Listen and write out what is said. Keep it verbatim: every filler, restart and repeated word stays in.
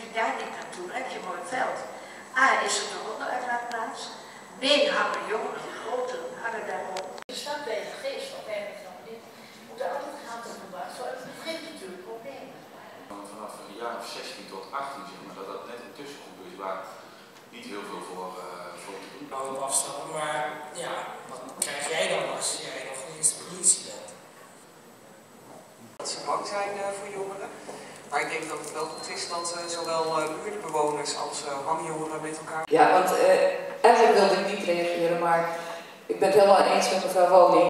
je daar niet naartoe, dan heb je een mooi veld. A, is er toch ook nog uitlaatplaats. B, hangen jongeren, de grote hangen daarop. De stad bezig geest of ergens nog niet, moet er altijd geld op gebracht worden. Dat begint natuurlijk problemen. Vanaf een jaar of zestien tot achttien, zeg maar, dat dat net een tussengroep is waar niet heel veel voor, uh, voor te doen. Nou, op afstappen, maar ja, wat krijg jij dan als jij nog niet eens de politie bent? Dat ze bang zijn uh, voor jongeren. Maar ik denk dat het wel goed is dat uh, zowel uh, buurtbewoners als uh, hangjongeren met elkaar... Ja, want uh, eigenlijk wilde ik niet reageren, maar ik ben het helemaal eens met mevrouw Woning.